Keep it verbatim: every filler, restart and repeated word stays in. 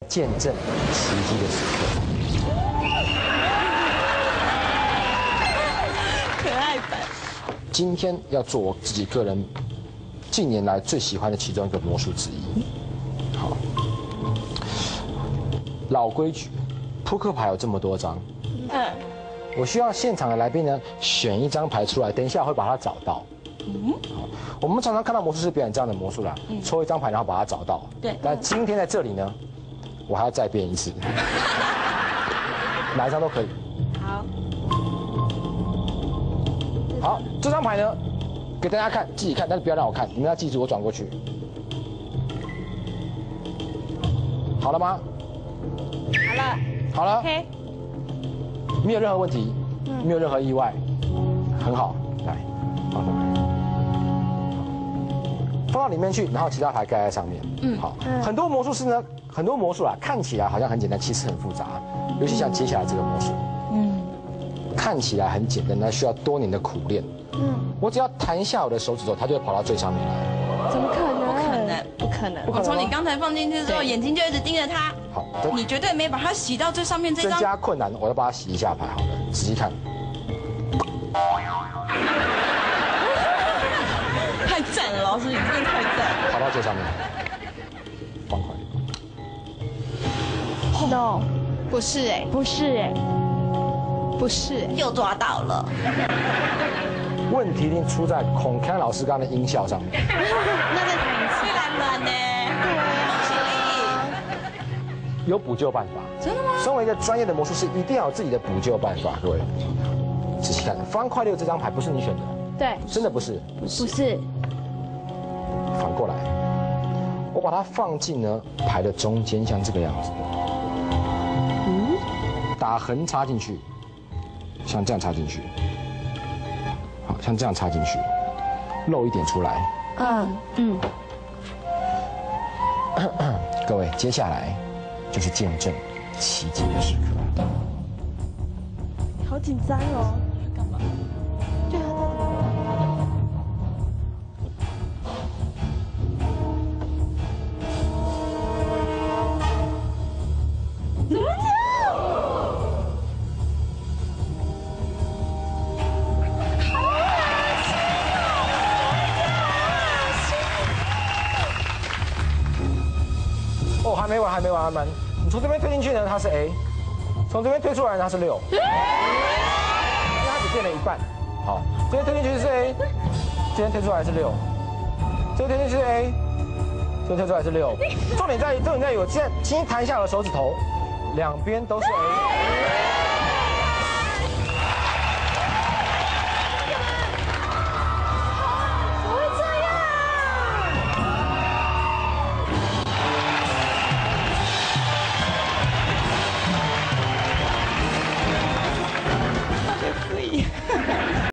见证奇迹的时刻。 可爱版。 今天要做我自己个人近年来最喜欢的其中一个魔术之一。好，老规矩，扑克牌有这么多张， 嗯， 我需要现场的来宾呢选一张牌出来，等一下会把它找到。嗯，好，我们常常看到魔术师表演这样的魔术啦，抽一张牌然后把它找到。 对， 但今天在这里呢，我还要再变一次，哪一张都可以。 好。 好，这张牌呢，给大家看，自己看，但是不要让我看，你们要记住我转过去。好了吗？ 好了。 好了。 OK。 没有任何问题，没有任何意外，很好。来，放上来，放到里面去，然后其他牌盖在上面。嗯，好。很多魔术师呢，很多魔术啊，看起来好像很简单，其实很复杂，尤其像接下来这个魔术。嗯。看起来很简单，但需要多年的苦练。嗯，我只要弹一下我的手指头，它就会跑到最上面来。 怎么可能？ 不可能，不可能！我从你刚才放进去之后，眼睛就一直盯着它。 好， 你绝对没把它洗到最上面这张。 增加困难，我要把它洗一下牌。好了，仔细看。 太赞了，老师，你真的太赞！ 跑到最上面，方块。 No， 不是哎， 不是哎。 不是，又抓到了。 问题一定出在孔康老师刚刚的音效上面。 那再弹一次。 太烂了呢。对啊。 有补救办法。 真的吗？ 身为一个专业的魔术师，一定要有自己的补救办法。各位，仔细看，方块六这张牌不是你选的。 对。 真的不是。 不是。不是。 反过来，我把它放进呢牌的中间，像这个样子。嗯。打横插进去。像这样插进去，好像这样插进去，漏一点出来。嗯嗯。各位，接下来就是见证奇迹的时刻。 好紧张哦！ 干嘛？ 对啊。怎么这样？ 哦，还没完，还没完，还没完。你从这边推进去呢，它是 A； 从这边推出来呢，它是六。因为它只变了一半。好，这边推进去是 A， 这边推出来是六，这边推进去是 A， 这边推出来是六。重点在于，重点在于我现在轻轻弹一下我的手指头，两边都是 A。